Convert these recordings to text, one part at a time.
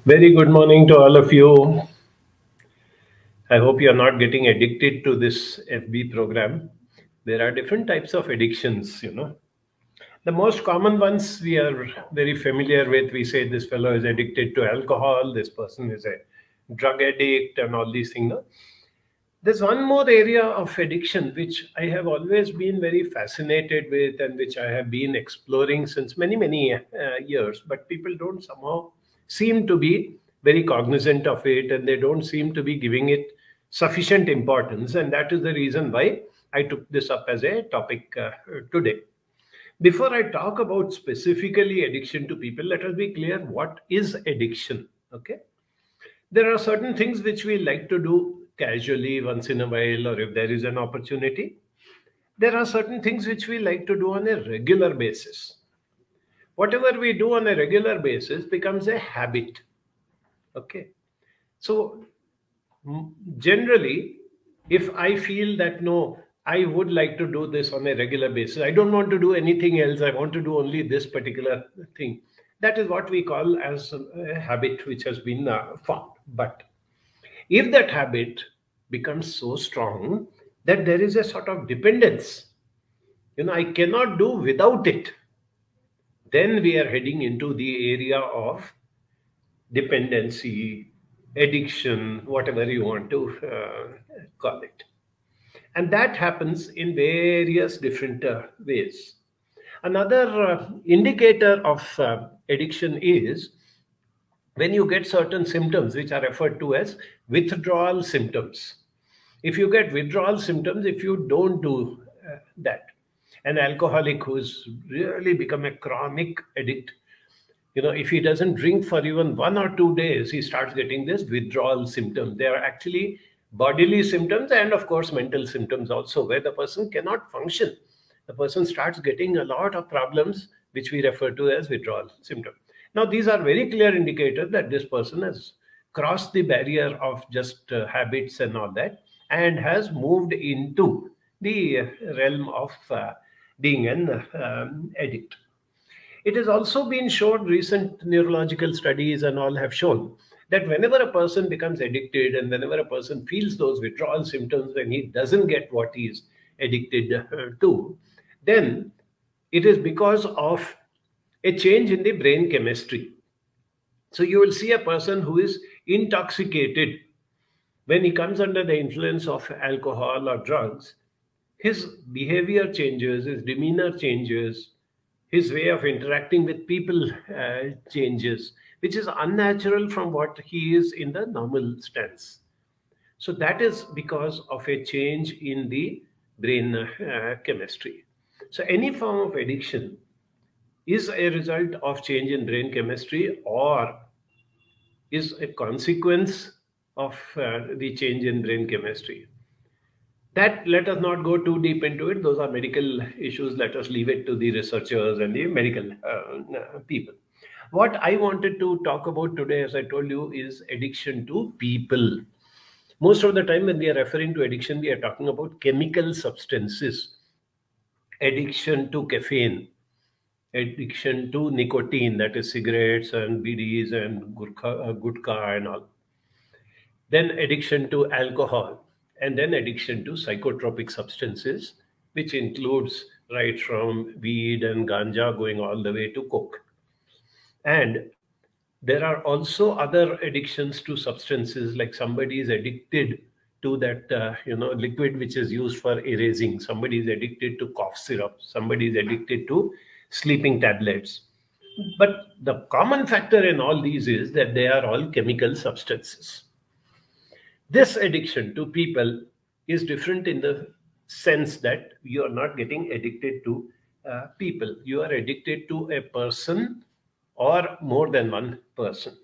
Very good morning to all of you. I hope you are not getting addicted to this FB program. There are different types of addictions. The most common ones we are very familiar with. We say this fellow is addicted to alcohol, this person is a drug addict, and all these things. No? There's one more area of addiction which I have always been very fascinated with and which I have been exploring since many, many years, but people don't somehow seem to be very cognizant of it and they don't seem to be giving it sufficient importance. And that is the reason why I took this up as a topic today. Before I talk about specifically addiction to people, let us be clear what is addiction. Okay, there are certain things which we like to do casually once in a while, or if there is an opportunity. There are certain things which we like to do on a regular basis. Whatever we do on a regular basis becomes a habit. Okay. So, generally, if I feel that no, I would like to do this on a regular basis, I don't want to do anything else, I want to do only this particular thing. That is what we call as a habit which has been formed. But if that habit becomes so strong that there is a sort of dependence, I cannot do without it, then we are heading into the area of dependency, addiction, whatever you want to call it. And that happens in various different ways. Another indicator of addiction is when you get certain symptoms which are referred to as withdrawal symptoms. If you get withdrawal symptoms, if you don't do that, an alcoholic who's really become a chronic addict, if he doesn't drink for even 1 or 2 days, he starts getting this withdrawal symptoms. They are actually bodily symptoms and, of course, mental symptoms also, where the person cannot function. The person starts getting a lot of problems, which we refer to as withdrawal symptoms. Now, these are very clear indicators that this person has crossed the barrier of just habits and all that and has moved into the realm of being an addict. It has also been shown, recent neurological studies and all have shown that whenever a person becomes addicted and whenever a person feels those withdrawal symptoms when he doesn't get what he is addicted to, then it is because of a change in the brain chemistry. So you will see a person who is intoxicated when he comes under the influence of alcohol or drugs. His behavior changes, his demeanor changes, his way of interacting with people changes, which is unnatural from what he is in the normal stance. So that is because of a change in the brain chemistry. So any form of addiction is a result of change in brain chemistry or is a consequence of the change in brain chemistry. That, let us not go too deep into it. Those are medical issues. Let us leave it to the researchers and the medical people. What I wanted to talk about today, as I told you, is addiction to people. Most of the time when we are referring to addiction, we are talking about chemical substances. Addiction to caffeine, addiction to nicotine, that is cigarettes and BDs and gutka and all. Then addiction to alcohol, and then addiction to psychotropic substances, which includes right from weed and ganja going all the way to coke. And there are also other addictions to substances, like somebody is addicted to that liquid which is used for erasing. Somebody is addicted to cough syrup. Somebody is addicted to sleeping tablets. But the common factor in all these is that they are all chemical substances. This addiction to people is different in the sense that you are not getting addicted to people. You are addicted to a person or more than one person.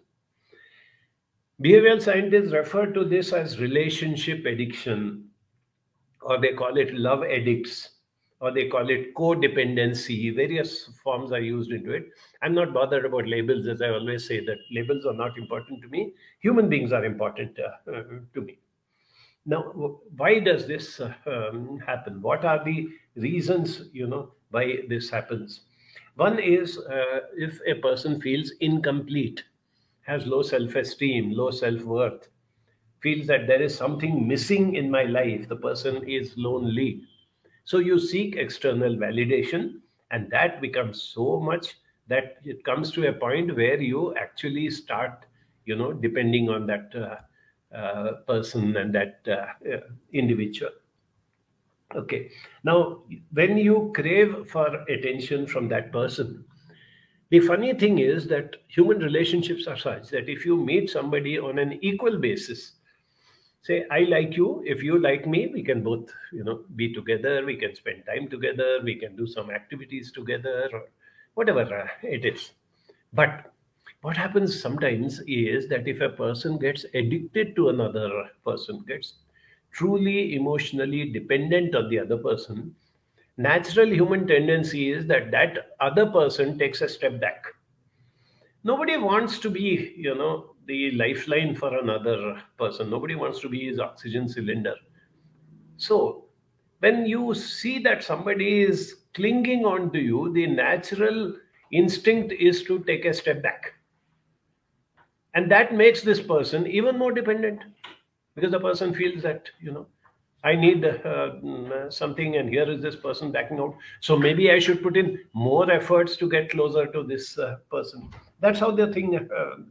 Behavioral scientists refer to this as relationship addiction, or they call it love addicts, or they call it codependency. Various forms are used into it. I'm not bothered about labels, as I always say that labels are not important to me. Human beings are important to me. Now, why does this happen? What are the reasons, why this happens? One is if a person feels incomplete, has low self-esteem, low self-worth, feels that there is something missing in my life, the person is lonely. So you seek external validation, and that becomes so much that it comes to a point where you actually start, depending on that person and that individual. Okay. Now, when you crave for attention from that person, the funny thing is that human relationships are such that if you meet somebody on an equal basis, say I like you, if you like me, we can both be together, we can spend time together, we can do some activities together, or whatever it is. But what happens sometimes is that if a person gets addicted to another person, gets truly emotionally dependent on the other person, natural human tendency is that that other person takes a step back. Nobody wants to be the lifeline for another person. Nobody wants to be his oxygen cylinder. So when you see that somebody is clinging on to you, the natural instinct is to take a step back, and that makes this person even more dependent, because the person feels that I need something, and here is this person backing out, so maybe I should put in more efforts to get closer to this person. That's how the thing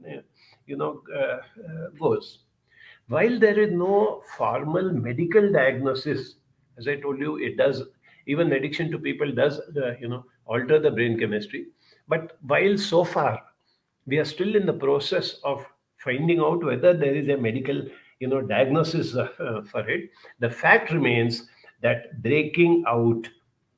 goes. While there is no formal medical diagnosis, as I told you, it does, even addiction to people does alter the brain chemistry. But while so far we are still in the process of finding out whether there is a medical diagnosis for it, the fact remains that breaking out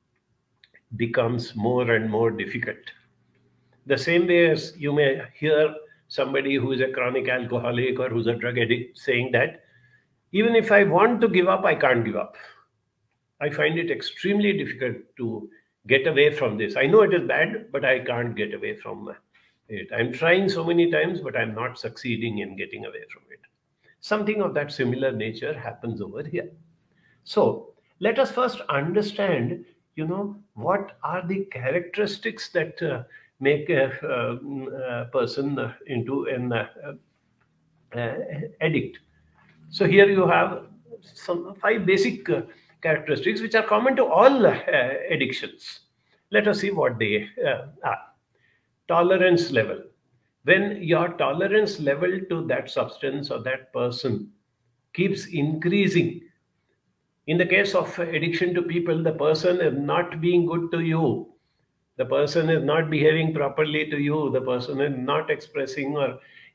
becomes more and more difficult. The same way as you may hear somebody who is a chronic alcoholic or who's a drug addict saying that even if I want to give up, I can't give up. I find it extremely difficult to get away from this. I know it is bad, but I can't get away from it. I'm trying so many times, but I'm not succeeding in getting away from it. Something of that similar nature happens over here. So let us first understand, what are the characteristics that make a person into an uh, addict. So here you have some five basic characteristics which are common to all addictions. Let us see what they are. Tolerance level. When your tolerance level to that substance or that person keeps increasing, in the case of addiction to people, the person is not being good to you, the person is not behaving properly to you, the person is not expressing or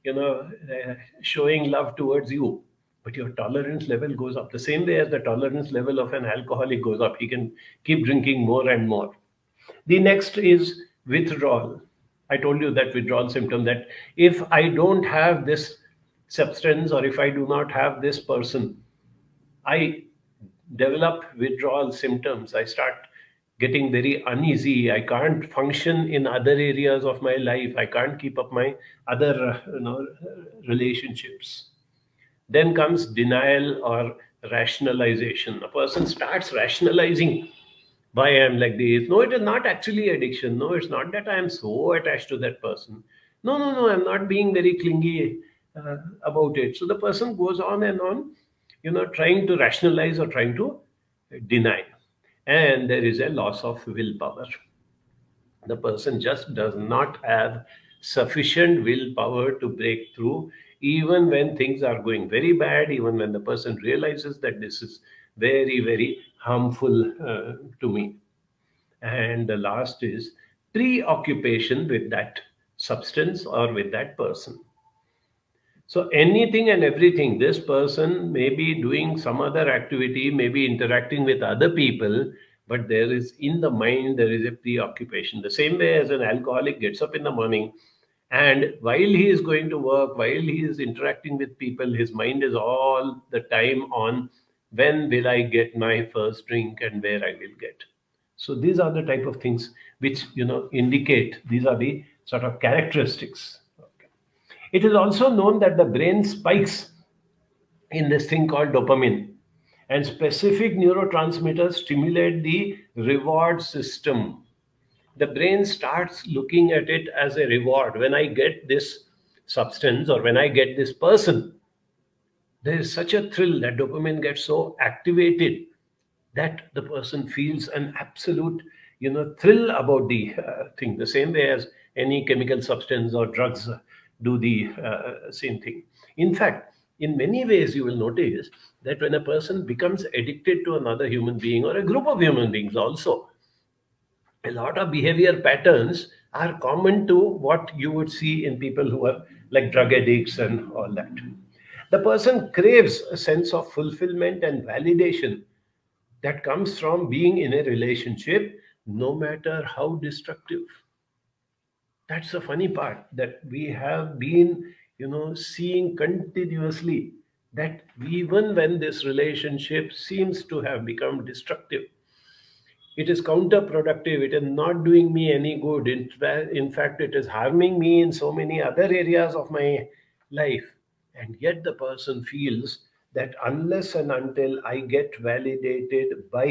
showing love towards you, but your tolerance level goes up the same way as the tolerance level of an alcoholic goes up. He can keep drinking more and more. The next is withdrawal. I told you that withdrawal symptom, that if I don't have this substance or if I do not have this person, I develop withdrawal symptoms. I start getting very uneasy. I can't function in other areas of my life. I can't keep up my other relationships. Then comes denial or rationalization. A person starts rationalizing why I'm like this. No, it is not actually addiction. No, it's not that I am so attached to that person. No, no, no, I'm not being very clingy about it. So the person goes on and on, trying to rationalize or trying to deny. And there is a loss of willpower. The person just does not have sufficient willpower to break through, even when things are going very bad, even when the person realizes that this is very, very harmful to me. And the last is preoccupation with that substance or with that person. So anything and everything, this person may be doing some other activity, maybe interacting with other people, but there is in the mind, there is a preoccupation. The same way as an alcoholic gets up in the morning, and while he is going to work, while he is interacting with people, his mind is all the time on when will I get my first drink and where I will get. So these are the type of things which indicate, these are the sort of characteristics. It is also known that the brain spikes in this thing called dopamine, and specific neurotransmitters stimulate the reward system. The brain starts looking at it as a reward. When I get this substance or when I get this person, there is such a thrill that dopamine gets so activated that the person feels an absolute thrill about the thing, the same way as any chemical substance or drugs do the same thing. In fact, in many ways you will notice that when a person becomes addicted to another human being or a group of human beings also, a lot of behavior patterns are common to what you would see in people who are like drug addicts and all that. The person craves a sense of fulfillment and validation that comes from being in a relationship, no matter how destructive. That's the funny part, that we have been, seeing continuously that even when this relationship seems to have become destructive, it is counterproductive. It is not doing me any good. In fact, it is harming me in so many other areas of my life. And yet, the person feels that unless and until I get validated by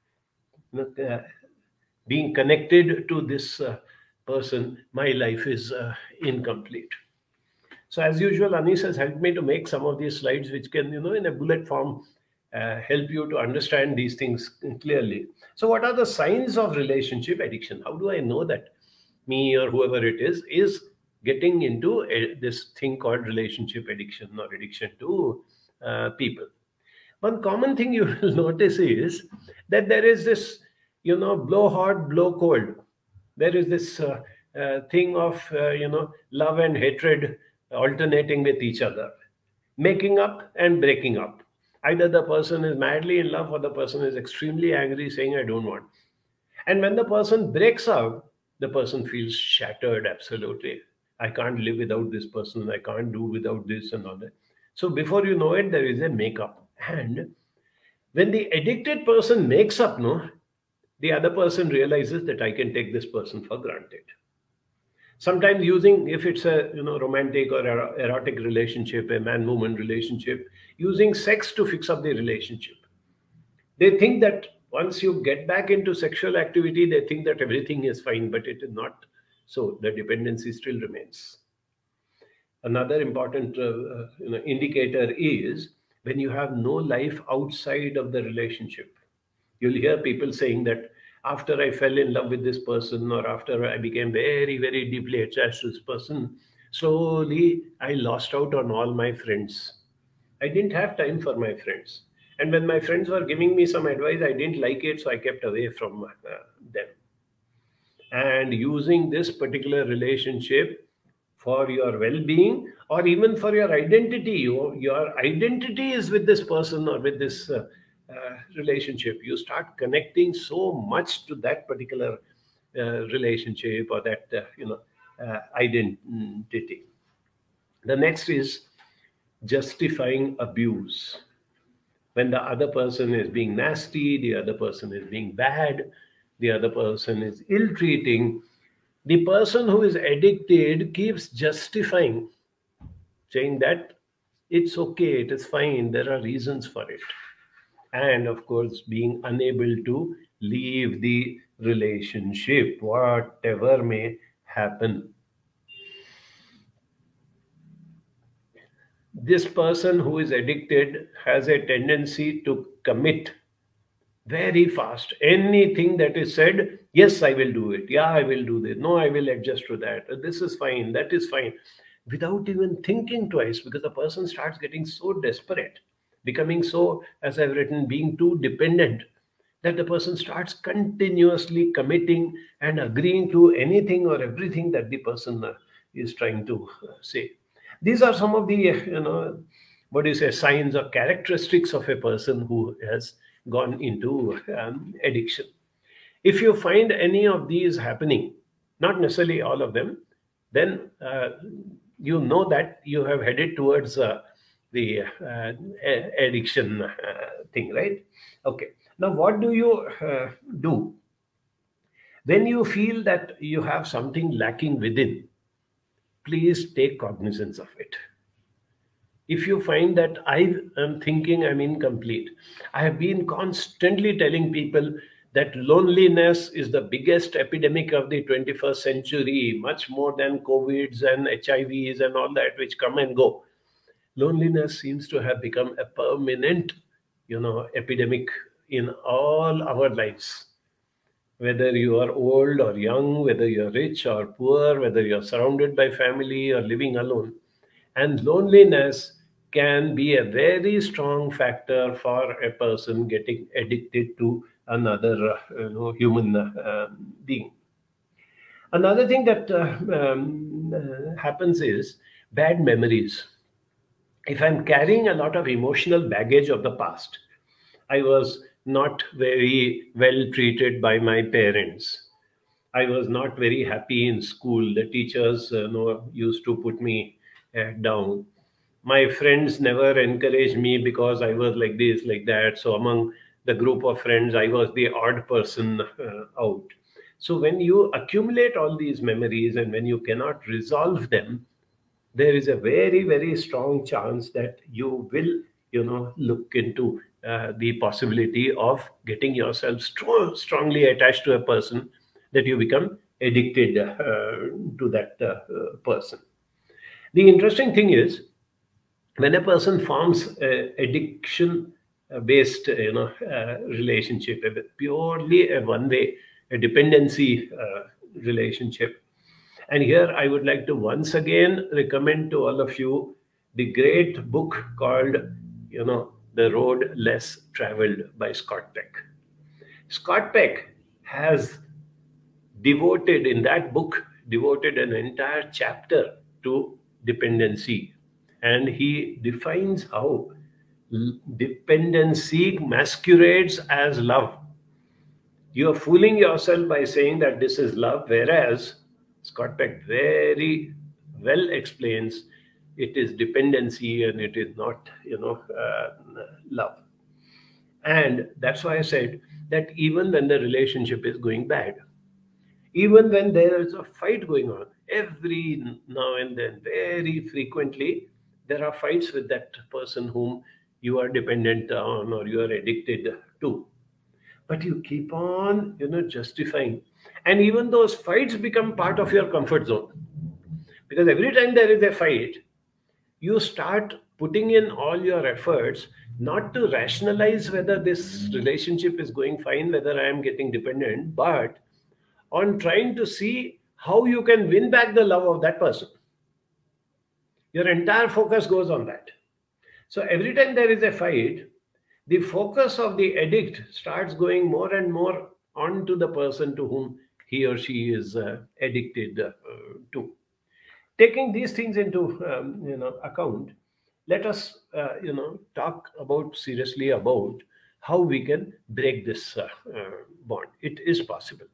being connected to this person, my life is incomplete. So, as usual, Anis has helped me to make some of these slides, which can, in a bullet form, help you to understand these things clearly. So, what are the signs of relationship addiction? How do I know that me or whoever it is getting into this thing called relationship addiction or addiction to people? One common thing you will notice is that there is this, blow hot, blow cold. There is this thing of, love and hatred alternating with each other, making up and breaking up. Either the person is madly in love or the person is extremely angry, saying, I don't want. And when the person breaks up, the person feels shattered absolutely. I can't live without this person. I can't do without this and all that. So before you know it, there is a makeup. And when the addicted person makes up, no, the other person realizes that I can take this person for granted. Sometimes using, if it's a romantic or erotic relationship, a man woman relationship, using sex to fix up the relationship. They think that once you get back into sexual activity, they think that everything is fine, but it is not. So the dependency still remains. Another important indicator is when you have no life outside of the relationship. You'll hear people saying that after I fell in love with this person, or after I became very, very deeply attached to this person, slowly I lost out on all my friends. I didn't have time for my friends. And when my friends were giving me some advice, I didn't like it, so I kept away from them. And using this particular relationship for your well-being or even for your identity, your identity is with this person or with this relationship. You start connecting so much to that particular relationship or that identity. The next is justifying abuse. When the other person is being nasty, the other person is being bad, the other person is ill treating, the person who is addicted keeps justifying, saying that it's okay, it is fine, there are reasons for it. And of course, being unable to leave the relationship, whatever may happen. This person who is addicted has a tendency to commit very fast. Anything that is said, yes, I will do it. Yeah, I will do this. No, I will adjust to that. This is fine. That is fine. Without even thinking twice, because the person starts getting so desperate, becoming so, as I've written, being too dependent, that the person starts continuously committing and agreeing to anything or everything that the person is trying to say. These are some of the, what do you say, signs or characteristics of a person who has gone into addiction. If you find any of these happening, not necessarily all of them, then you know that you have headed towards the addiction thing, right? Okay. Now, what do you do when you feel that you have something lacking within? Please take cognizance of it. If you find that I am thinking I'm incomplete, I have been constantly telling people that loneliness is the biggest epidemic of the 21st century, much more than COVIDs and HIVs and all that, which come and go. Loneliness seems to have become a permanent, epidemic in all our lives. Whether you are old or young, whether you're rich or poor, whether you're surrounded by family or living alone. And loneliness can be a very strong factor for a person getting addicted to another human being. Another thing that happens is bad memories. If I'm carrying a lot of emotional baggage of the past, I was not very well treated by my parents. I was not very happy in school. The teachers used to put me down. My friends never encouraged me because I was like this, like that. So among the group of friends, I was the odd person out. So when you accumulate all these memories and when you cannot resolve them, there is a very, very strong chance that you will, look into the possibility of getting yourself strongly attached to a person, that you become addicted to that person. The interesting thing is, when a person forms a addiction based relationship, purely a one way, a dependency relationship. And here I would like to once again recommend to all of you the great book called The Road Less Traveled by Scott Peck. Scott Peck has devoted an entire chapter to dependency, and he defines how dependency masquerades as love. You are fooling yourself by saying that this is love, whereas Scott Peck very well explains it is dependency and it is not, love. And that's why I said that even when the relationship is going bad, even when there is a fight going on, every now and then, very frequently, there are fights with that person whom you are dependent on or you are addicted to. But you keep on, justifying. And even those fights become part of your comfort zone. Because every time there is a fight, you start putting in all your efforts not to rationalize whether this relationship is going fine, whether I am getting dependent, but on trying to see how you can win back the love of that person. Your entire focus goes on that. So every time there is a fight, the focus of the addict starts going more and more onto the person to whom he or she is addicted to. Taking these things into account, let us talk about seriously about how we can break this bond. It is possible.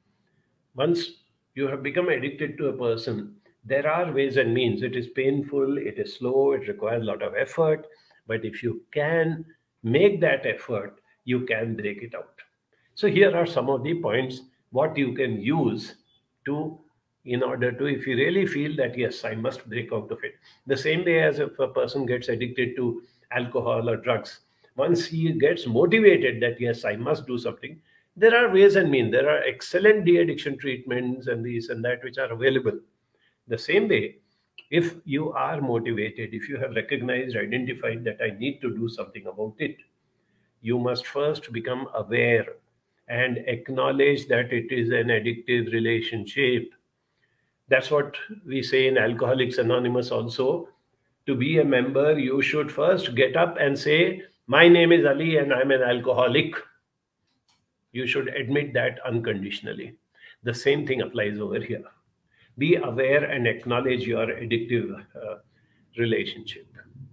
Once you have become addicted to a person, there are ways and means. It is painful, it is slow, it requires a lot of effort. But if you can make that effort, you can break it out. So here are some of the points what you can use to, in order to, if you really feel that yes, I must break out of it. The same way as if a person gets addicted to alcohol or drugs, once he gets motivated that yes, I must do something, there are ways and means. There are excellent de-addiction treatments and these and that which are available. The same way, if you are motivated, if you have recognized, identified that I need to do something about it, you must first become aware and acknowledge that it is an addictive relationship. That's what we say in Alcoholics Anonymous also. To be a member, you should first get up and say, my name is Ali and I'm an alcoholic. You should admit that unconditionally. The same thing applies over here. Be aware and acknowledge your addictive relationship.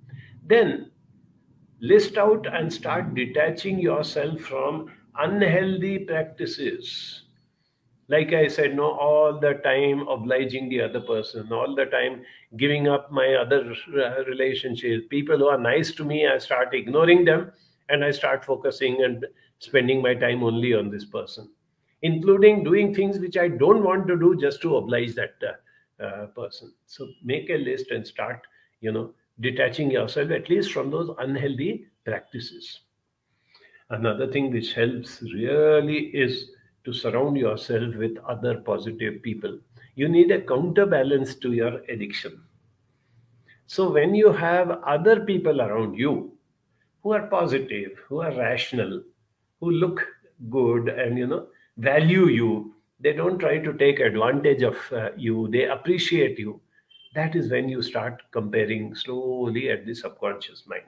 Then list out and start detaching yourself from unhealthy practices. Like I said, no, all the time obliging the other person, all the time giving up my other relationships. People who are nice to me, I start ignoring them and I start focusing and spending my time only on this person, including doing things which I don't want to do just to oblige that person. So make a list and start, detaching yourself at least from those unhealthy practices. Another thing which helps really is to surround yourself with other positive people. You need a counterbalance to your addiction. So when you have other people around you who are positive, who are rational, who look good and value you, they don't try to take advantage of you, they appreciate you. That is when you start comparing slowly at the subconscious mind.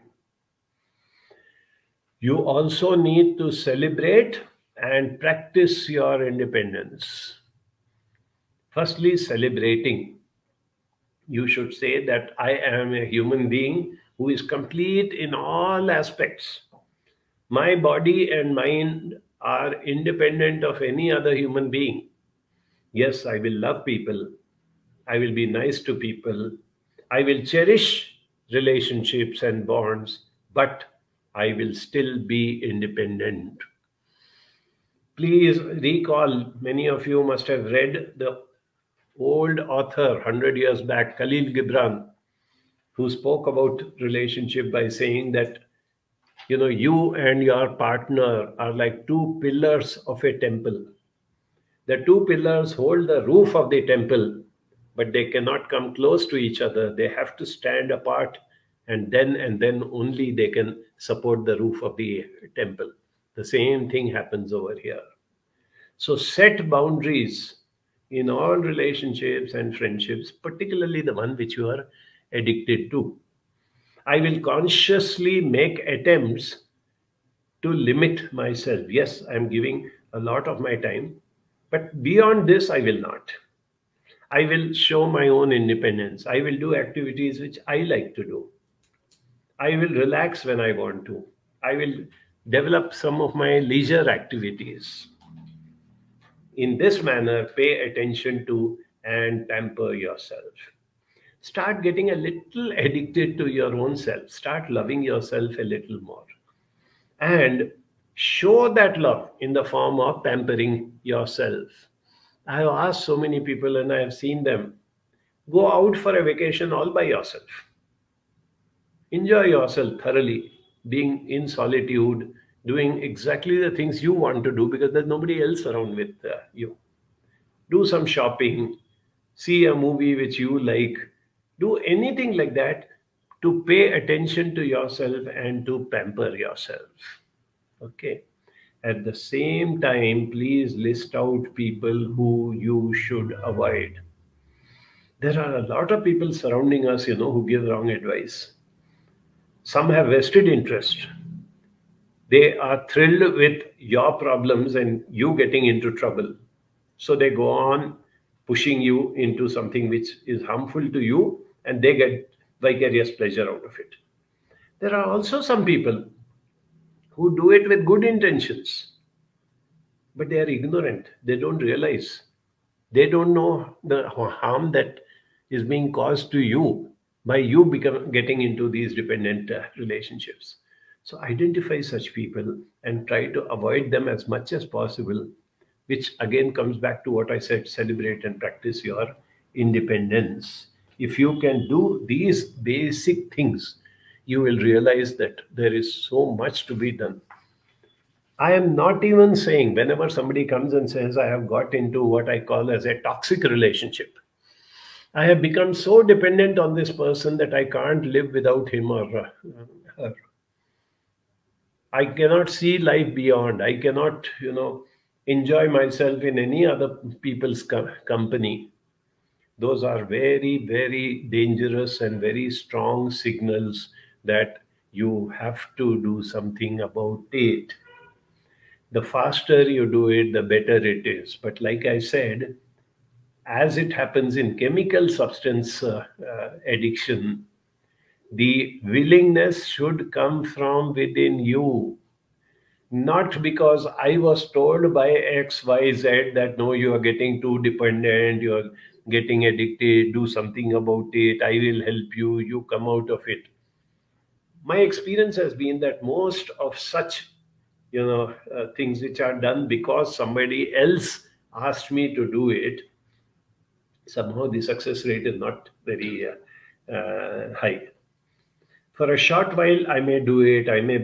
You also need to celebrate and practice your independence. Firstly, celebrating. You should say that I am a human being who is complete in all aspects. My body and mind are independent of any other human being. Yes, I will love people. I will be nice to people. I will cherish relationships and bonds, but I will still be independent. Please recall, many of you must have read the old author 100 years back, Khalil Gibran, who spoke about relationship by saying that you and your partner are like two pillars of a temple. The two pillars hold the roof of the temple, but they cannot come close to each other. They have to stand apart, and then only they can support the roof of the temple. The same thing happens over here. So set boundaries in all relationships and friendships, particularly the one which you are addicted to. I will consciously make attempts to limit myself. Yes, I'm giving a lot of my time, but beyond this, I will not. I will show my own independence. I will do activities which I like to do. I will relax when I want to. I will develop some of my leisure activities. In this manner, pay attention to and pamper yourself. Start getting a little addicted to your own self. Start loving yourself a little more. And show that love in the form of pampering yourself. I have asked so many people and I have seen them go out for a vacation all by yourself. Enjoy yourself thoroughly, being in solitude, doing exactly the things you want to do because there's nobody else around with you. Do some shopping, see a movie which you like, do anything like that to pay attention to yourself and to pamper yourself. Okay. At the same time, please list out people who you should avoid. There are a lot of people surrounding us, who give wrong advice. Some have vested interest. They are thrilled with your problems and you getting into trouble. So they go on pushing you into something which is harmful to you and they get vicarious pleasure out of it. There are also some people who do it with good intentions, but they are ignorant. They don't realize. They don't know the harm that is being caused to you by you getting into these dependent relationships. So identify such people and try to avoid them as much as possible, which again comes back to what I said, celebrate and practice your independence. If you can do these basic things, you will realize that there is so much to be done. I am not even saying whenever somebody comes and says, I have got into what I call as a toxic relationship. I have become so dependent on this person that I can't live without him or her. I cannot see life beyond. I cannot, enjoy myself in any other people's company. Those are very, very dangerous and very strong signals that you have to do something about it. The faster you do it, the better it is. But like I said, as it happens in chemical substance addiction, the willingness should come from within you, not because I was told by XYZ that no, you are getting too dependent, you are getting addicted, do something about it, I will help you, you come out of it. My experience has been that most of such things which are done because somebody else asked me to do it, somehow the success rate is not very high. For a short while I may do it, I may break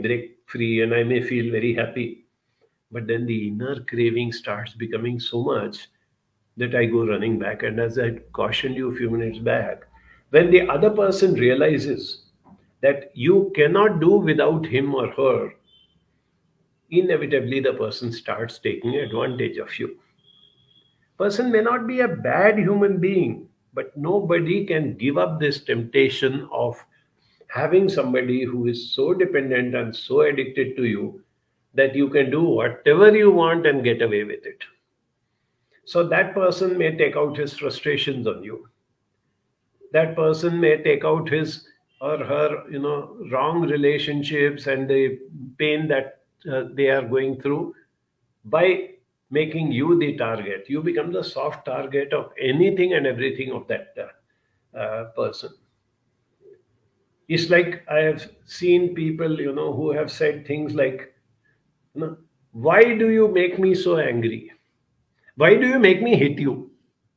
free and I may feel very happy. But then the inner craving starts becoming so much that I go running back. And as I cautioned you a few minutes back, when the other person realizes that you cannot do without him or her, inevitably the person starts taking advantage of you. Person may not be a bad human being, but nobody can give up this temptation of having somebody who is so dependent and so addicted to you that you can do whatever you want and get away with it. So that person may take out his frustrations on you. That person may take out his or her, wrong relationships and the pain that they are going through by making you the target. You become the soft target of anything and everything of that person. It's like I have seen people, who have said things like, why do you make me so angry? Why do you make me hit you?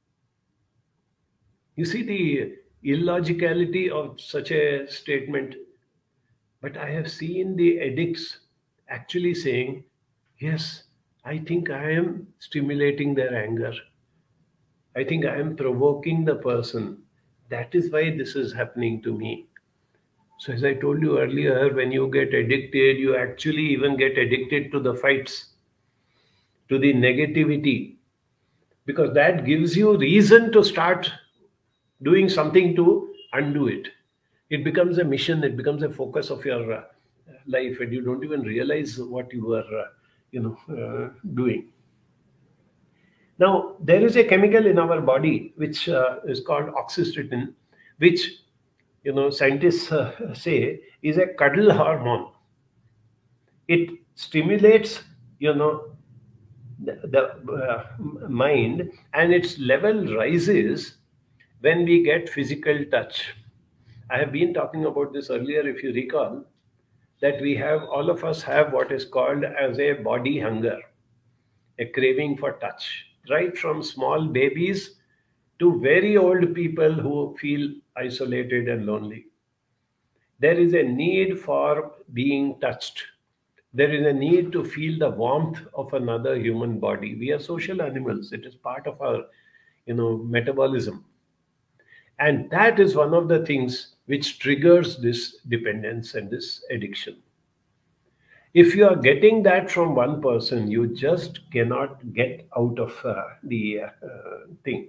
You see the illogicality of such a statement. But I have seen the addicts actually saying, yes, I think I am stimulating their anger. I think I am provoking the person. That is why this is happening to me. So, as I told you earlier, when you get addicted, you actually even get addicted to the fights, to the negativity, because that gives you reason to start doing something to undo it. It becomes a mission, it becomes a focus of your life, and you don't even realize what you are, doing. Now, there is a chemical in our body which is called oxytocin, which scientists say is a cuddle hormone. It stimulates, the mind, and its level rises when we get physical touch. I have been talking about this earlier, if you recall, that we have, all of us have what is called as a body hunger, a craving for touch, right from small babies to very old people who feel isolated and lonely. There is a need for being touched. There is a need to feel the warmth of another human body. We are social animals. It is part of our, metabolism. And that is one of the things which triggers this dependence and this addiction. If you are getting that from one person, you just cannot get out of the thing.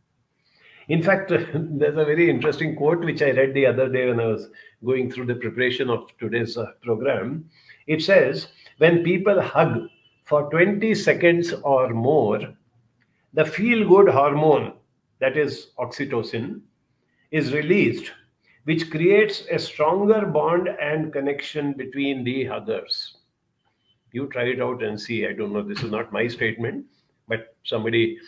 In fact, there's a very interesting quote which I read the other day when I was going through the preparation of today's program. It says, when people hug for 20 seconds or more, the feel good hormone, that is oxytocin, is released, which creates a stronger bond and connection between the huggers. You try it out and see. I don't know, this is not my statement, but somebody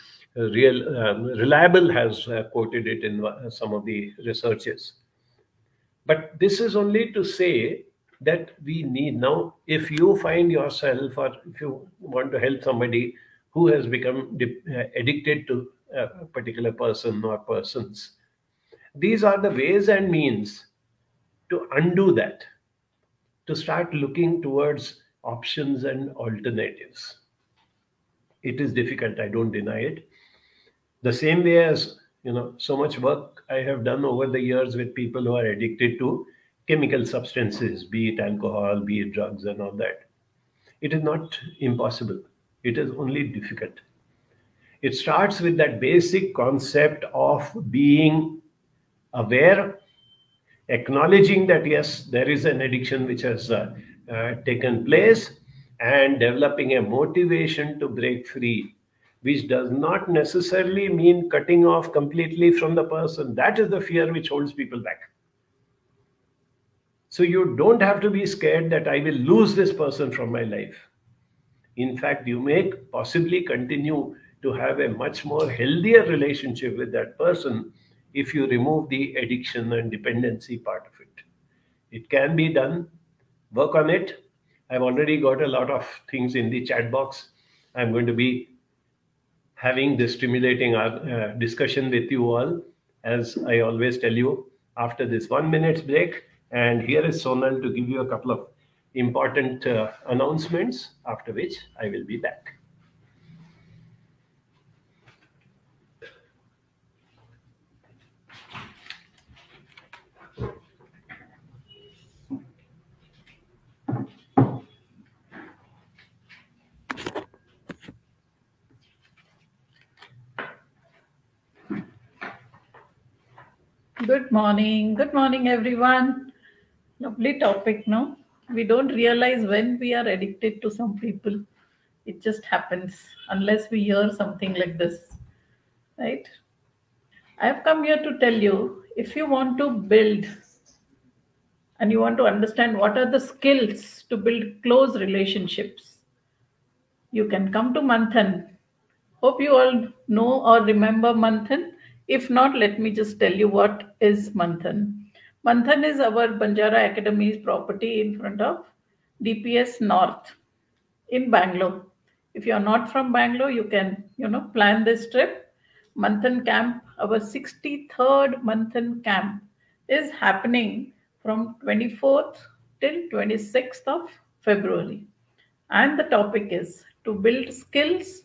reliable has quoted it in some of the researches. But this is only to say that we need, now if you find yourself, or if you want to help somebody who has become addicted to a particular person or persons, these are the ways and means to undo that, to start looking towards options and alternatives. It is difficult, I don't deny it. The same way as, so much work I have done over the years with people who are addicted to chemical substances, be it alcohol, be it drugs and all that. It is not impossible. It is only difficult. It starts with that basic concept of being aware, acknowledging that yes, there is an addiction which has taken place, and developing a motivation to break free, which does not necessarily mean cutting off completely from the person. That is the fear which holds people back. So you don't have to be scared that I will lose this person from my life. In fact, you may possibly continue to have a much more healthier relationship with that person if you remove the addiction and dependency part of it. It can be done. Work on it. I've already got a lot of things in the chat box. I'm going to be having this stimulating discussion with you all, as I always tell you, after this 1 minute break. And here is Sonal to give you a couple of important announcements, after which I will be back. Good morning, everyone. Lovely topic, no? We don't realize when we are addicted to some people. It just happens unless we hear something like this, right? I've come here to tell you if you want to build and you want to understand what are the skills to build close relationships, you can come to Manthan. Hope you all know or remember Manthan. If not, let me just tell you what is Manthan. Manthan is our Banjara Academy's property in front of DPS North in Bangalore. If you are not from Bangalore, you can, plan this trip. Manthan camp, our 63rd Manthan camp is happening from 24th till 26th of February. And the topic is to build skills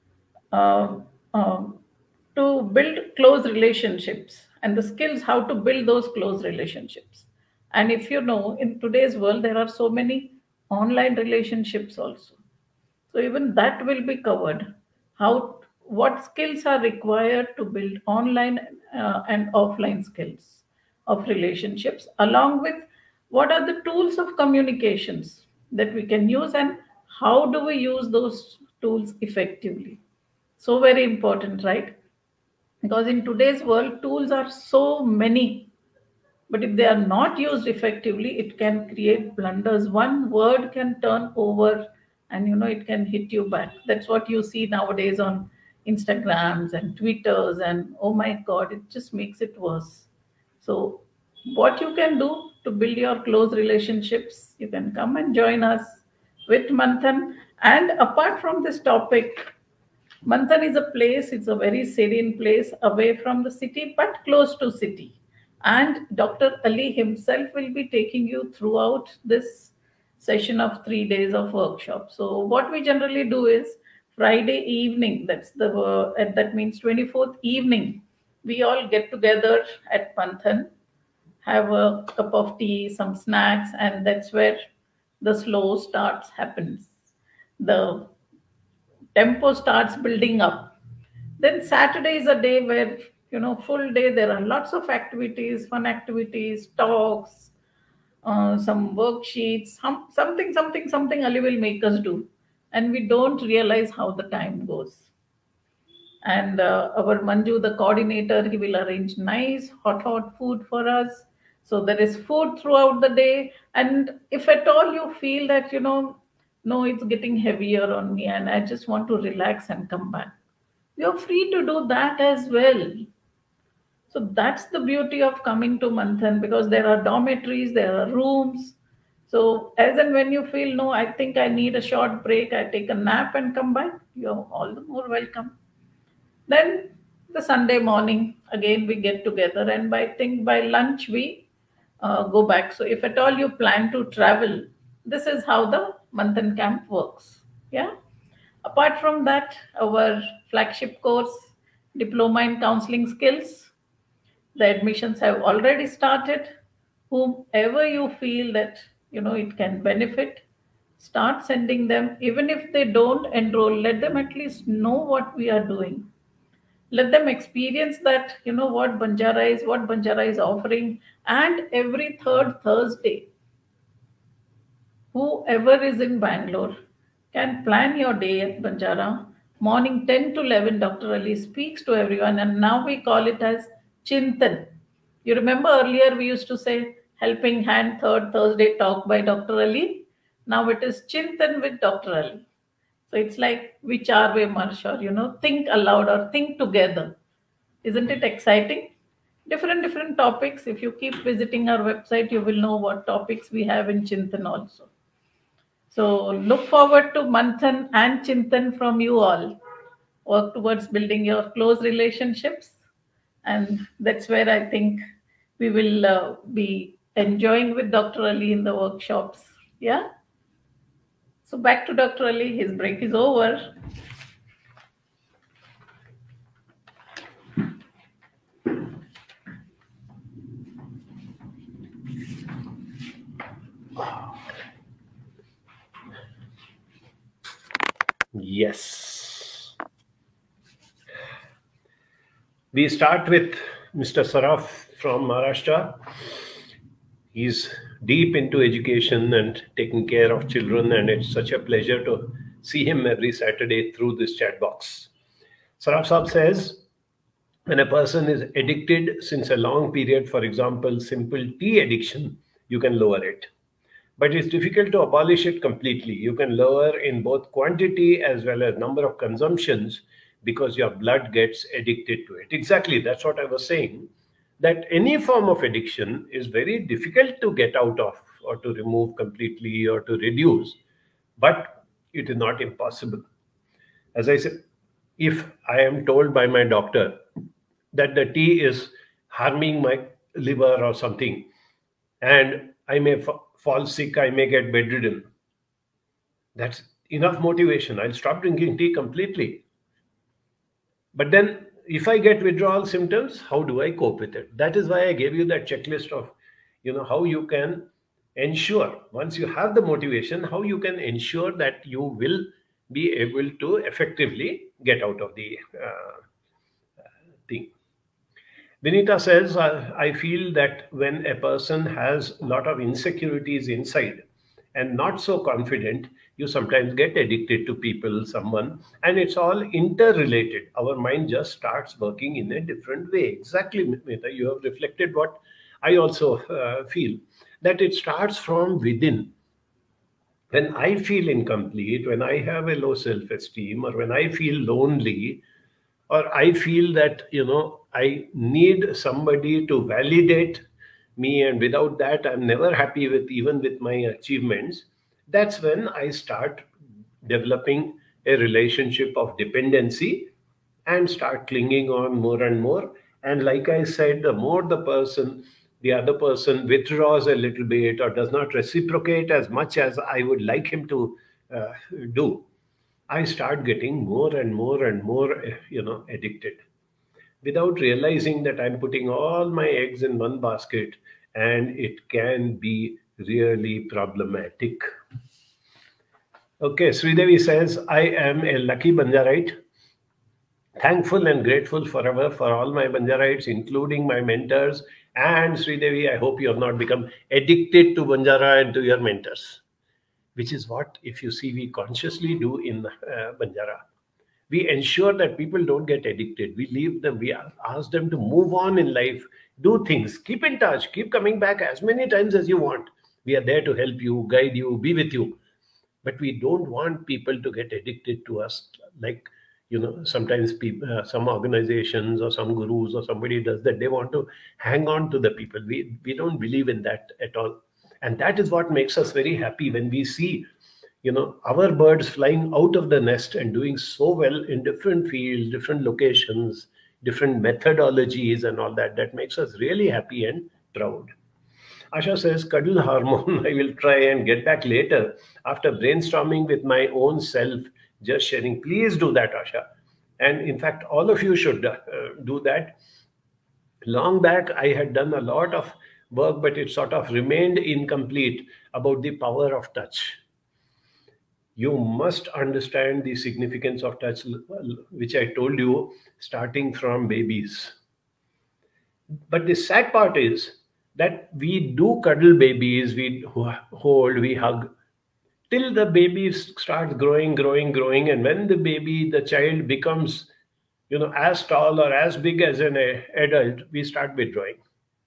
uh, um, to build close relationships and the skills how to build those close relationships. And if you know, in today's world, there are so many online relationships also. So even that will be covered. How what skills are required to build online and offline skills of relationships, along with what are the tools of communications that we can use and how do we use those tools effectively. So very important, right? Because in today's world, tools are so many, but if they are not used effectively, it can create blunders. One word can turn over and it can hit you back. That's what you see nowadays on Instagrams and Twitters, and oh my God, it just makes it worse. So, what you can do to build your close relationships, you can come and join us with Manthan. And apart from this topic, Manthan is a place, it's a very serene place away from the city but close to city. And Dr. Ali himself will be taking you throughout this session of 3 days of workshop. So what we generally do is Friday evening, that means 24th evening, we all get together at Manthan, have a cup of tea, some snacks, and that's where the slow starts happens. The tempo starts building up. Then Saturday is a day where, full day there are lots of activities, fun activities, talks, some worksheets, something Ali will make us do. And we don't realize how the time goes. And our Manju, the coordinator, he will arrange nice hot food for us. So there is food throughout the day. And if at all you feel that, no, it's getting heavier on me and I just want to relax and come back, you're free to do that as well. So that's the beauty of coming to Manthan, because there are dormitories, there are rooms. So as and when you feel, no, I think I need a short break, I take a nap and come back, you're all the more welcome. Then the Sunday morning, again we get together, and I think by lunch we go back. So if at all you plan to travel, this is how the Manthan camp works. Yeah. Apart from that, our flagship course, Diploma in Counseling Skills, the admissions have already started. Whomever you feel that it can benefit, start sending them. Even if they don't enroll, let them at least know what we are doing. Let them experience that what Banjara is offering. And every third Thursday, whoever is in Bangalore can plan your day at Banjara. Morning 10 to 11, Dr. Ali speaks to everyone, and now we call it as Chintan. You remember earlier we used to say Helping Hand Third Thursday talk by Dr. Ali? Now it is Chintan with Dr. Ali. So it's like Vichar Vimarsh, or think aloud or think together. Isn't it exciting? Different topics. If you keep visiting our website, you will know what topics we have in Chintan also. So look forward to Manthan and Chintan from you all. Work towards building your close relationships. And that's where I think we will be enjoying with Dr. Ali in the workshops. Yeah. So back to Dr. Ali. His break is over. Yes. We start with Mr. Saraf from Maharashtra. He's deep into education and taking care of children, and it's such a pleasure to see him every Saturday through this chat box. Saraf Saab says, when a person is addicted since a long period, for example, simple tea addiction, you can lower it. But it's difficult to abolish it completely. You can lower in both quantity as well as number of consumptions because your blood gets addicted to it. Exactly, that's what I was saying. That any form of addiction is very difficult to get out of or to remove completely or to reduce, but it is not impossible. As I said, if I am told by my doctor that the tea is harming my liver or something, and I may fall sick, I may get bedridden, that's enough motivation. I'll stop drinking tea completely. But then, if I get withdrawal symptoms, how do I cope with it? That is why I gave you that checklist of, how you can ensure once you have the motivation, how you can ensure that you will be able to effectively get out of the thing. Vinita says, I feel that when a person has a lot of insecurities inside and not so confident, you sometimes get addicted to people, someone, and it's all interrelated. Our mind just starts working in a different way. Exactly, Vinita, you have reflected what I also feel, that it starts from within. When I feel incomplete, when I have a low self esteem, or when I feel lonely, or I feel that I need somebody to validate me, and without that I'm never happy with even with my achievements, that's when I start developing a relationship of dependency and start clinging on more and more. And like I said, the other person withdraws a little bit or does not reciprocate as much as I would like him to uh, do, I start getting more and more and more, addicted without realizing that I'm putting all my eggs in one basket, and it can be really problematic. Okay, Sridevi says, I am a lucky Banjarite, thankful and grateful forever for all my Banjarites, including my mentors. And Sridevi, I hope you have not become addicted to Banjara and to your mentors, which is what, if you see, we consciously do in Banjara. We ensure that people don't get addicted. We leave them, we ask them to move on in life, do things, keep in touch, keep coming back as many times as you want. We are there to help you, guide you, be with you. But we don't want people to get addicted to us. Like, sometimes people, some organizations or some gurus or somebody does that. They want to hang on to the people. We don't believe in that at all. And that is what makes us very happy when we see our birds flying out of the nest and doing so well in different fields, different locations, different methodologies, and all that. That makes us really happy and proud. Asha says, cuddle hormone. I will try and get back later after brainstorming with my own self, just sharing. Please do that, Asha. And in fact, all of you should do that. Long back, I had done a lot of work, but it sort of remained incomplete about the power of touch. You must understand the significance of touch, which I told you, starting from babies. But the sad part is that we do cuddle babies, we hold, we hug, till the baby starts growing, growing, growing. And when the child becomes, as tall or as big as an adult, we start withdrawing.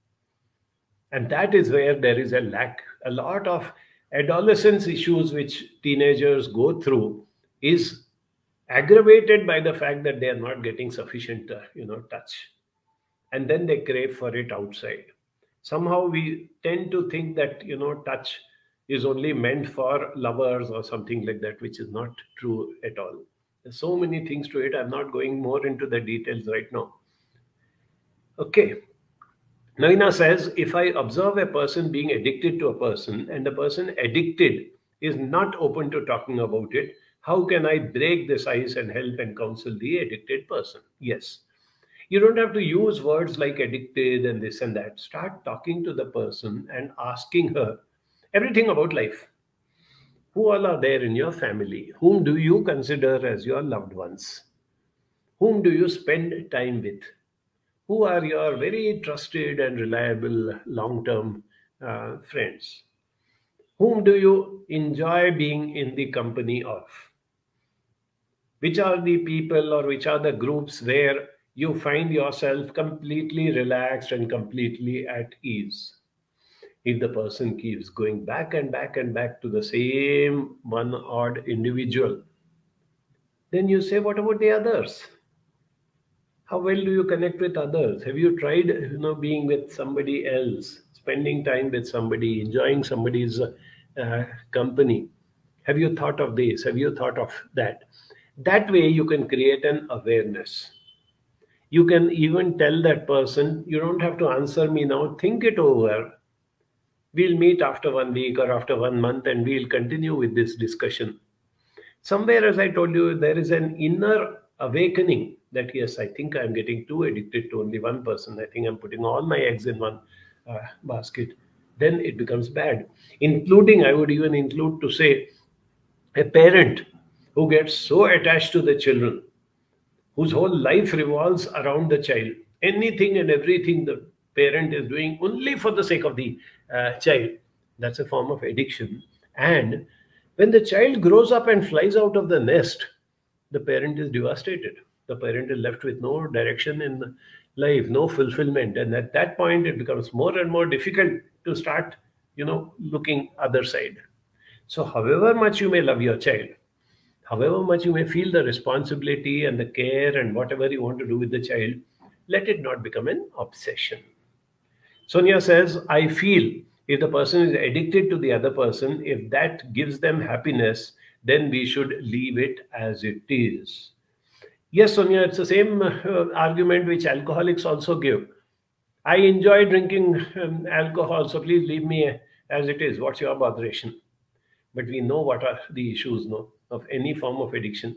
And that is where there is a lack. A lot of adolescence issues which teenagers go through is aggravated by the fact that they are not getting sufficient touch, and then they crave for it outside. Somehow we tend to think that touch is only meant for lovers or something like that, which is not true at all. There's so many things to it. I'm not going more into the details right now. Okay. Naina says, if I observe a person being addicted to a person and the person addicted is not open to talking about it, how can I break this ice and help and counsel the addicted person? Yes. You don't have to use words like addicted and this and that. Start talking to the person and asking her everything about life. Who all are there in your family? Whom do you consider as your loved ones? Whom do you spend time with? Who are your very trusted and reliable long term friends? Whom do you enjoy being in the company of? Which are the people or which are the groups where you find yourself completely relaxed and completely at ease? If the person keeps going back and back and back to the same one odd individual, then you say, what about the others? How well do you connect with others? Have you tried, being with somebody else, spending time with somebody, enjoying somebody's company? Have you thought of this? Have you thought of that? That way, you can create an awareness. You can even tell that person, you don't have to answer me now. Think it over. We'll meet after 1 week or after 1 month and we'll continue with this discussion. Somewhere, as I told you, there is an inner awakening that yes, I think I'm getting too addicted to only one person. I think I'm putting all my eggs in one basket. Then it becomes bad. Including, I would even include to say, a parent who gets so attached to the children, whose whole life revolves around the child. Anything and everything the parent is doing only for the sake of the child. That's a form of addiction. And when the child grows up and flies out of the nest, the parent is devastated. The parent is left with no direction in life, no fulfillment. And at that point, it becomes more and more difficult to start, looking other side. So, however much you may love your child, however much you may feel the responsibility and the care and whatever you want to do with the child, let it not become an obsession. Sonia says, I feel if the person is addicted to the other person, if that gives them happiness, then we should leave it as it is. Yes, Sonia, it's the same argument which alcoholics also give. I enjoy drinking alcohol, so please leave me as it is. What's your botheration? But we know what are the issues, no, of any form of addiction.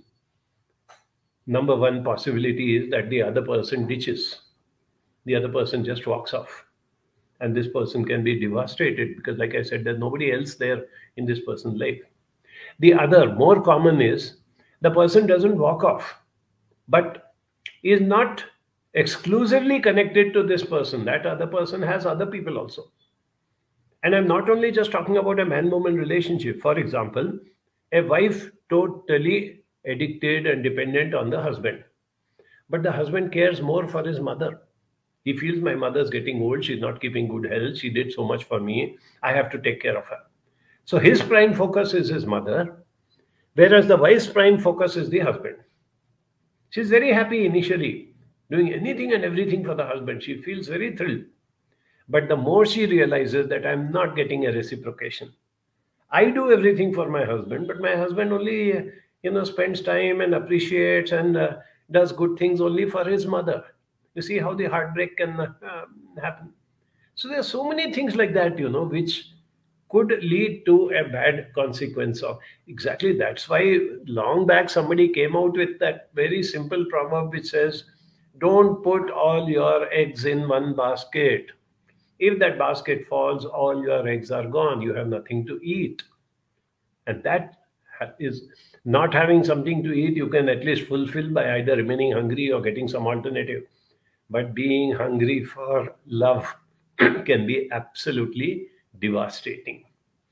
Number one possibility is that the other person ditches. The other person just walks off. And this person can be devastated because, like I said, there's nobody else there in this person's life. The other, more common, is the person doesn't walk off, but is not exclusively connected to this person. That other person has other people also. And I'm not only just talking about a man woman relationship. For example, a wife totally addicted and dependent on the husband, but the husband cares more for his mother. He feels my mother's getting old, she's not keeping good health, she did so much for me, I have to take care of her. So his prime focus is his mother, whereas the wife's prime focus is the husband. She's very happy initially, doing anything and everything for the husband. She feels very thrilled. But the more she realizes that I'm not getting a reciprocation, I do everything for my husband, but my husband only, spends time and appreciates and does good things only for his mother. You see how the heartbreak can happen. So there are so many things like that, which could lead to a bad consequence of exactly. That's why long back somebody came out with that very simple proverb which says, "Don't put all your eggs in one basket. If that basket falls, all your eggs are gone. You have nothing to eat." And that is not having something to eat, you can at least fulfill by either remaining hungry or getting some alternative. But being hungry for love can be absolutely devastating.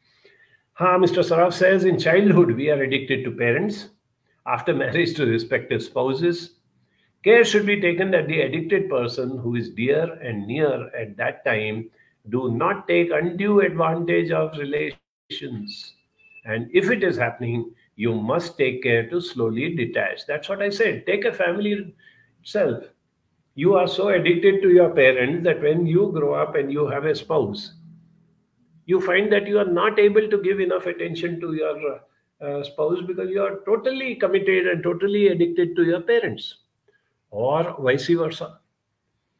Mr. Saraf says, in childhood, we are addicted to parents. After marriage, to respective spouses. Care should be taken that the addicted person who is dear and near at that time do not take undue advantage of relations. And if it is happening, you must take care to slowly detach. That's what I said. Take a family itself. You are so addicted to your parents that when you grow up and you have a spouse, you find that you are not able to give enough attention to your spouse because you are totally committed and totally addicted to your parents, or vice versa.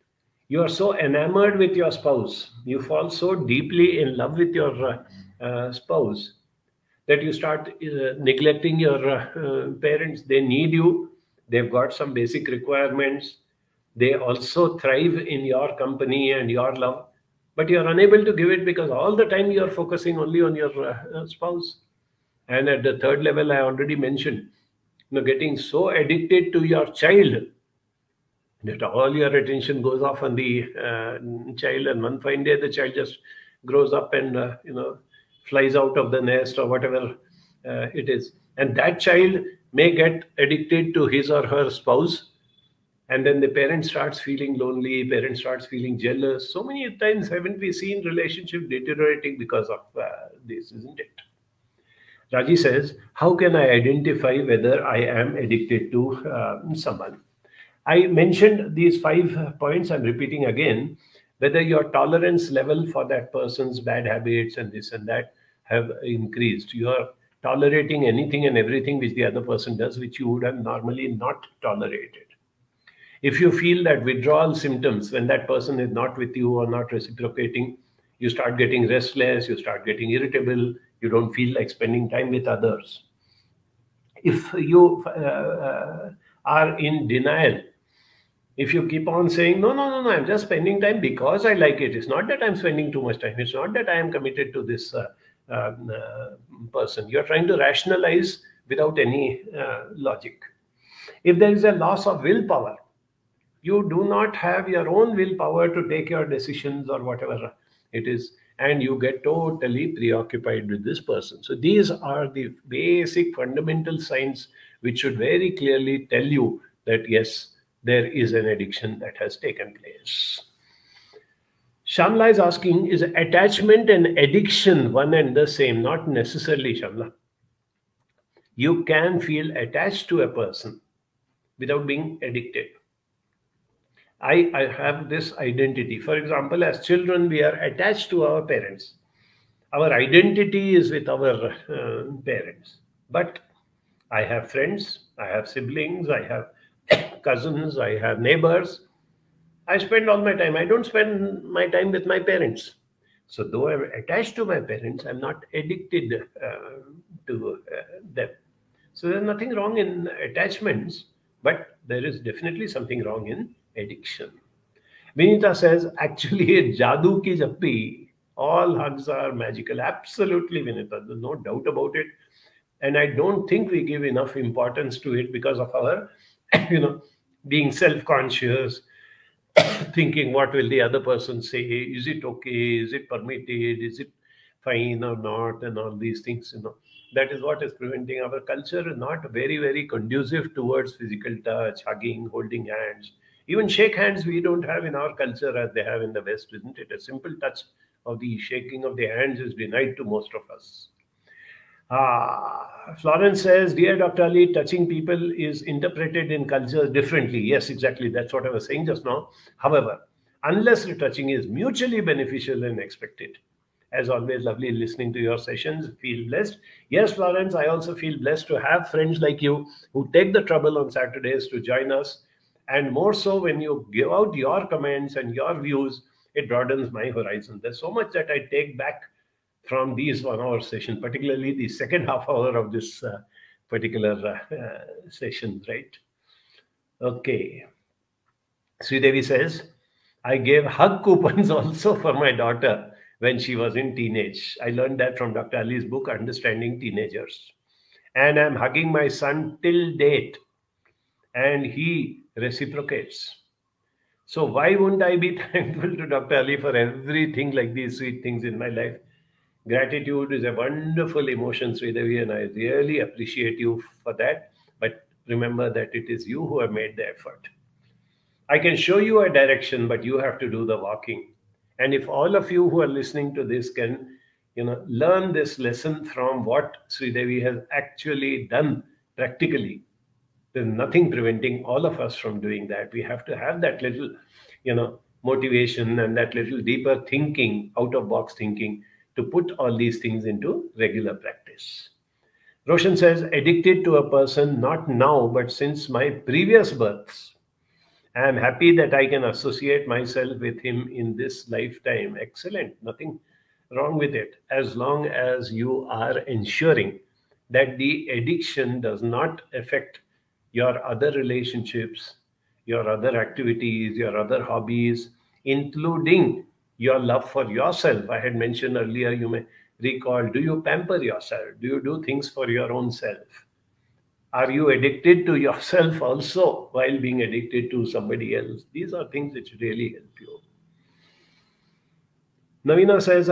You are so enamored with your spouse, you fall so deeply in love with your spouse, that you start neglecting your parents. They need you, they've got some basic requirements, they also thrive in your company and your love, but you're unable to give it because all the time you're focusing only on your spouse. And at the third level, I already mentioned, getting so addicted to your child that all your attention goes off on the child, and one fine day the child just grows up and flies out of the nest or whatever it is, and that child may get addicted to his or her spouse, and then the parent starts feeling lonely, parent starts feeling jealous. So many times haven't we seen relationship deteriorating because of this, isn't it? Raji says, how can I identify whether I am addicted to someone? I mentioned these 5 points. I'm repeating again. Whether your tolerance level for that person's bad habits and this and that have increased. You are tolerating anything and everything which the other person does, which you would have normally not tolerated. If you feel that withdrawal symptoms when that person is not with you or not reciprocating, you start getting restless, you start getting irritable, you don't feel like spending time with others. If you are in denial, if you keep on saying, no, no, no, no, I'm just spending time because I like it. It's not that I'm spending too much time. It's not that I am committed to this person. You're trying to rationalize without any logic. If there is a loss of willpower, you do not have your own willpower to take your decisions or whatever it is, and you get totally preoccupied with this person. So these are the basic fundamental signs which should very clearly tell you that yes, there is an addiction that has taken place. Shamla is asking, is attachment and addiction one and the same? Not necessarily, Shamla. You can feel attached to a person without being addicted. I have this identity. For example, as children, we are attached to our parents. Our identity is with our parents. But I have friends, I have siblings, I have cousins, I have neighbors. I spend all my time. I don't spend my time with my parents. So, though I'm attached to my parents, I'm not addicted to them. So, there's nothing wrong in attachments, but there is definitely something wrong in addiction. Vinita says, actually, Jadoo ki jappi, all hugs are magical. Absolutely, Vinita. There's no doubt about it. And I don't think we give enough importance to it because of our, being self-conscious, thinking what will the other person say, is it okay, is it permitted, is it fine or not, and all these things. That is what is preventing our culture not very, very conducive towards physical touch, hugging, holding hands. Even shake hands we don't have in our culture as they have in the West, isn't it? A simple touch of the shaking of the hands is denied to most of us. Florence says, dear Dr. Ali, touching people is interpreted in cultures differently. Yes, exactly. That's what I was saying just now. However, unless the touching is mutually beneficial and expected. As always, lovely listening to your sessions. Feel blessed. Yes, Florence, I also feel blessed to have friends like you who take the trouble on Saturdays to join us. And more so when you give out your comments and your views, it broadens my horizon. There's so much that I take back from these 1 hour sessions, particularly the second half hour of this particular session, right? Okay. Sridevi says, I gave hug coupons also for my daughter when she was in teenage. I learned that from Dr. Ali's book, Understanding Teenagers. And I'm hugging my son till date, and he reciprocates. So why wouldn't I be thankful to Dr. Ali for everything like these sweet things in my life? Gratitude is a wonderful emotion, Sridevi, and I really appreciate you for that. But remember that it is you who have made the effort. I can show you a direction, but you have to do the walking. And if all of you who are listening to this can, learn this lesson from what Sridevi has actually done practically, there's nothing preventing all of us from doing that. We have to have that little, motivation and that little deeper thinking, out of box thinking, to put all these things into regular practice. Roshan says, addicted to a person, not now, but since my previous births. I am happy that I can associate myself with him in this lifetime. Excellent. Nothing wrong with it. As long as you are ensuring that the addiction does not affect your other relationships, your other activities, your other hobbies, including your love for yourself. I had mentioned earlier, you may recall, do you pamper yourself? Do you do things for your own self? Are you addicted to yourself also while being addicted to somebody else? These are things which really help you. Navina says,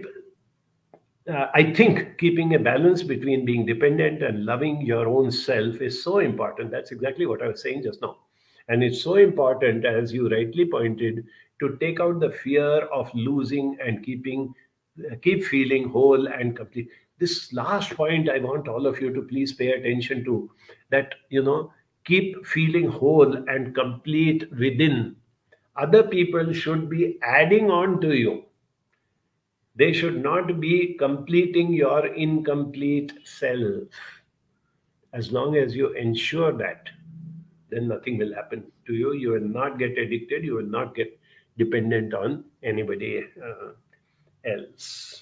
I think keeping a balance between being dependent and loving your own self is so important. That's exactly what I was saying just now. And it's so important, as you rightly pointed, to take out the fear of losing and keep feeling whole and complete. This last point I want all of you to please pay attention to, that keep feeling whole and complete within. Other people should be adding on to you. They should not be completing your incomplete self. As long as you ensure that, then nothing will happen to you. You will not get addicted. You will not get dependent on anybody else.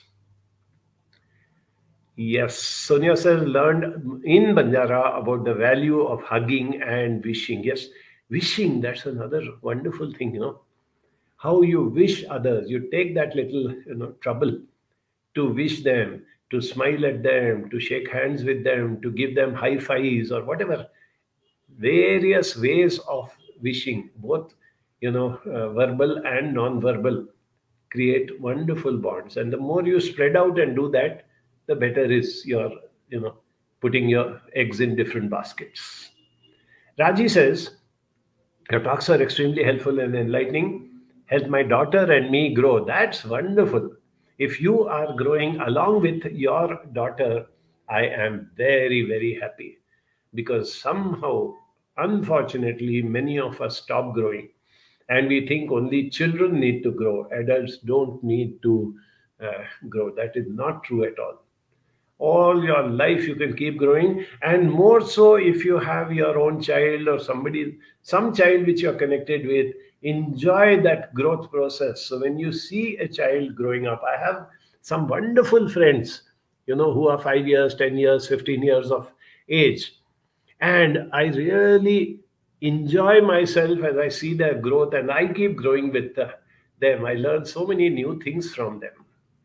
Yes, Sonia says, learned in Banjara about the value of hugging and wishing. Yes, wishing, that's another wonderful thing. How you wish others. You take that little, trouble to wish them, to smile at them, to shake hands with them, to give them high fives or whatever. Various ways of wishing, both verbal and non-verbal, create wonderful bonds. And the more you spread out and do that, the better is your putting your eggs in different baskets. Raji says, your talks are extremely helpful and enlightening. Help my daughter and me grow. That's wonderful. If you are growing along with your daughter, I am very, very happy, because somehow, unfortunately, many of us stop growing and we think only children need to grow. Adults don't need to grow. That is not true at all your life you can keep growing, and more so if you have your own child or some child which you're connected with. Enjoy that growth process. So when you see a child growing up, I have some wonderful friends who are 5 years, 10 years, 15 years of age, and I really enjoy myself as I see their growth, and I keep growing with them. I learn so many new things from them.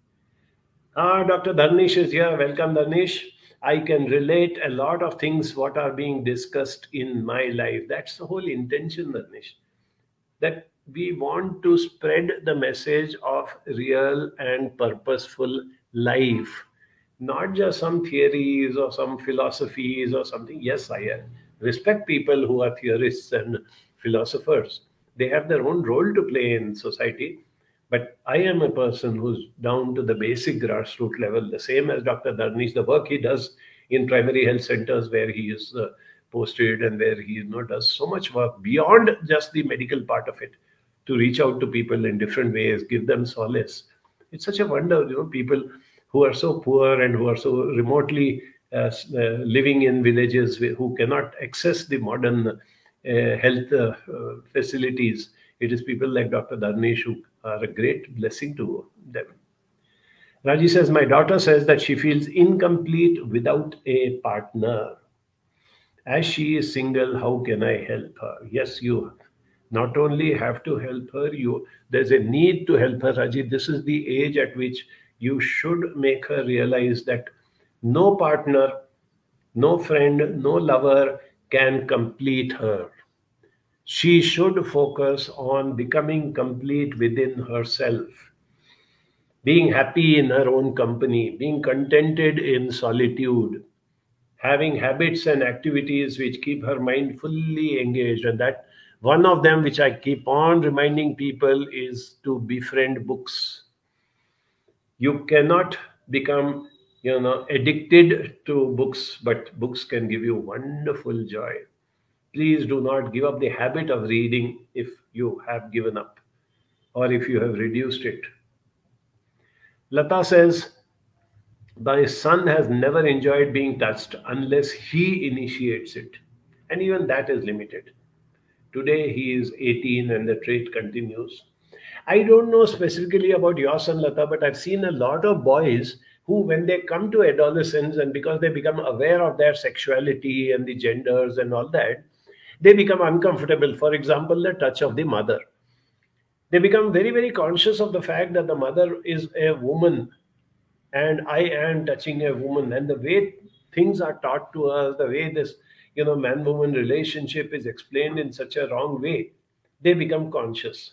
Dr. Dharnesh is here. Welcome, Dharnesh. I can relate a lot of things what are being discussed in my life. That's the whole intention, Dharnesh, that we want to spread the message of real and purposeful life, not just some theories or some philosophies or something. Yes, I respect people who are theorists and philosophers. They have their own role to play in society. But I am a person who's down to the basic grassroots level, the same as Dr. Dharnesh. The work he does in primary health centers where he is posted, and where he does so much work beyond just the medical part of it, to reach out to people in different ways, give them solace. It's such a wonder, people who are so poor and who are so remotely living in villages who cannot access the modern health facilities. It is people like Dr. Dharnesh who are a great blessing to them. Raji says, my daughter says that she feels incomplete without a partner. As she is single, how can I help her? Yes, you not only have to help her, there's a need to help her, Raji. This is the age at which you should make her realize that no partner, no friend, no lover can complete her. She should focus on becoming complete within herself, being happy in her own company, being contented in solitude, having habits and activities which keep her mind fully engaged. And that one of them, which I keep on reminding people, is to befriend books. You cannot become addicted to books, but books can give you wonderful joy. Please do not give up the habit of reading if you have given up or if you have reduced it. Lata says, my son has never enjoyed being touched unless he initiates it. And even that is limited. Today he is 18 and the trait continues. I don't know specifically about your son, Lata, but I've seen a lot of boys who, when they come to adolescence and because they become aware of their sexuality and the genders and all that, they become uncomfortable. For example, the touch of the mother. They become very, very conscious of the fact that the mother is a woman and I am touching a woman. And the way things are taught to us, the way this, man woman relationship is explained in such a wrong way, they become conscious.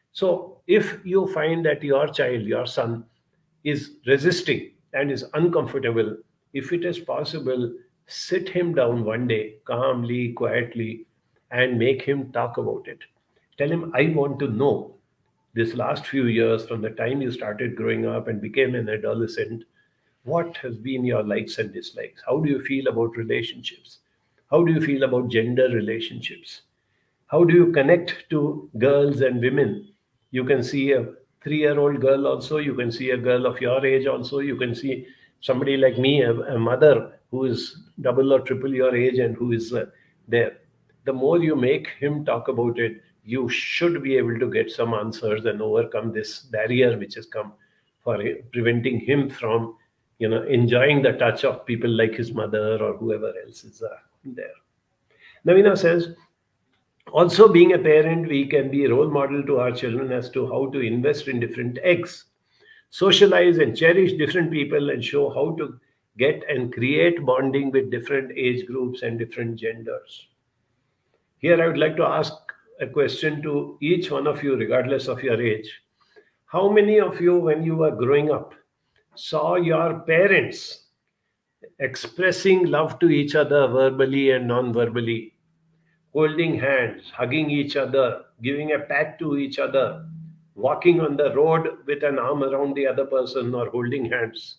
So if you find that your child, your son, is resisting and is uncomfortable, if it is possible, sit him down one day calmly, quietly, and make him talk about it. Tell him, I want to know this last few years from the time you started growing up and became an adolescent, what has been your likes and dislikes? How do you feel about relationships? How do you feel about gender relationships? How do you connect to girls and women? You can see a 3-year-old girl also, you can see a girl of your age also, you can see somebody like me, a mother who is double or triple your age and who is there. The more you make him talk about it, you should be able to get some answers and overcome this barrier which has come for preventing him from enjoying the touch of people like his mother or whoever else is there. Navina says, also, being a parent, we can be a role model to our children as to how to invest in different eggs, socialize and cherish different people, and show how to get and create bonding with different age groups and different genders. Here, I would like to ask a question to each one of you, regardless of your age. How many of you, when you were growing up, saw your parents expressing love to each other verbally and non verbally? Holding hands, hugging each other, giving a pat to each other, walking on the road with an arm around the other person or holding hands.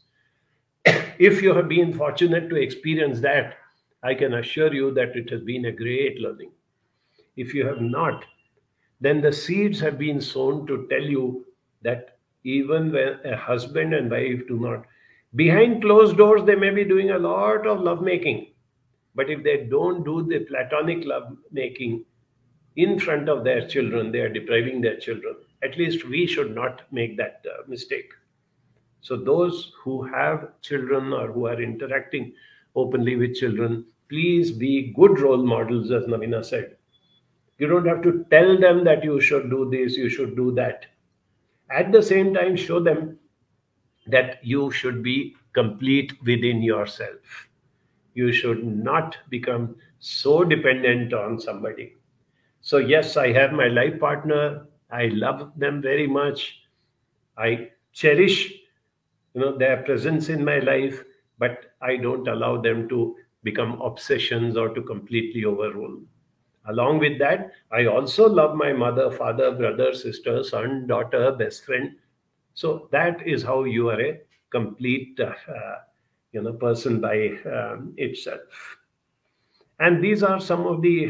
If you have been fortunate to experience that, I can assure you that it has been a great learning. If you have not, then the seeds have been sown to tell you that even when a husband and wife do not, behind closed doors, they may be doing a lot of love making. But if they don't do the platonic love making in front of their children, they are depriving their children. At least we should not make that mistake. So, those who have children or who are interacting openly with children, please be good role models, as Navina said. You don't have to tell them that you should do this, you should do that. At the same time, show them that you should be complete within yourself. You should not become so dependent on somebody. So, yes, I have my life partner. I love them very much. I cherish their presence in my life, but I don't allow them to become obsessions or to completely overrule. Along with that, I also love my mother, father, brother, sister, son, daughter, best friend. So that is how you are a complete person by itself. And these are some of the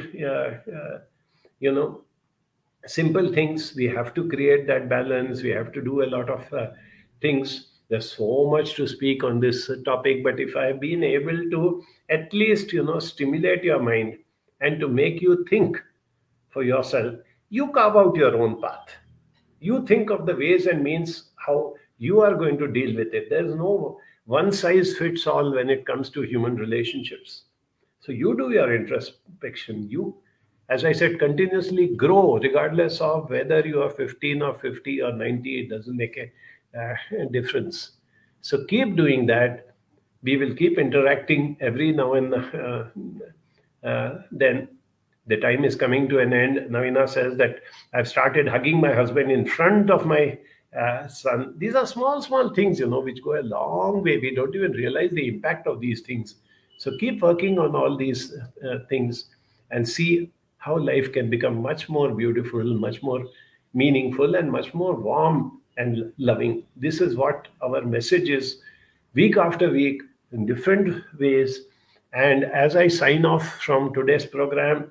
you know simple things. We have to create that balance. We have to do a lot of things. There's so much to speak on this topic, but if I've been able to at least stimulate your mind and to make you think for yourself, you carve out your own path. You think of the ways and means how you are going to deal with it. There's no one size fits all when it comes to human relationships. So you do your introspection. You, as I said, continuously grow, regardless of whether you are 15 or 50 or 90. It doesn't make a difference. So keep doing that. We will keep interacting every now and then. The time is coming to an end. Navina says that I've started hugging my husband in front of my son. These are small, small things, which go a long way. We don't even realize the impact of these things. So keep working on all these things and see how life can become much more beautiful, much more meaningful, and much more warm and loving. This is what our message is, week after week, in different ways. And as I sign off from today's program,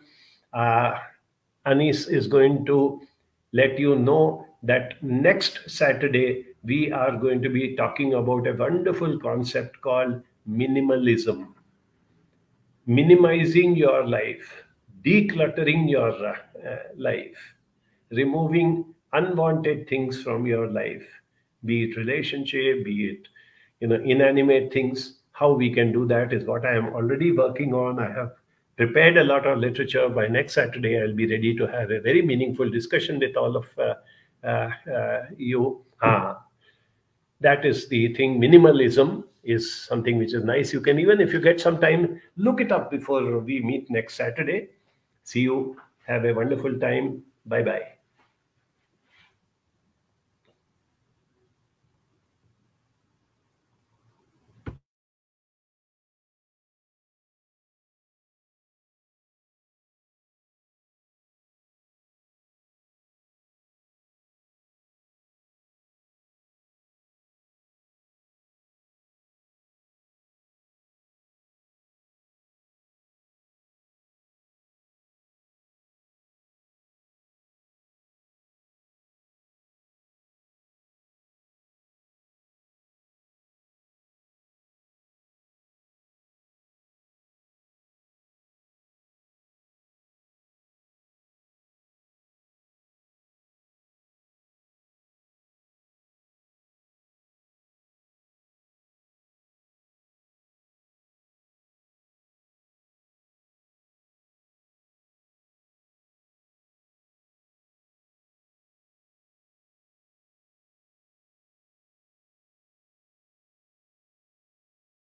Anis is going to let you know that next Saturday we are going to be talking about a wonderful concept called minimalism. Minimizing your life, decluttering your life, removing unwanted things from your life, be it relationship, be it inanimate things. How we can do that is what I am already working on. I have prepared a lot of literature. By next Saturday, I'll be ready to have a very meaningful discussion with all of you. That is the thing. Minimalism is something which is nice. You can, even if you get some time, look it up before we meet next Saturday. See you. Have a wonderful time. Bye bye.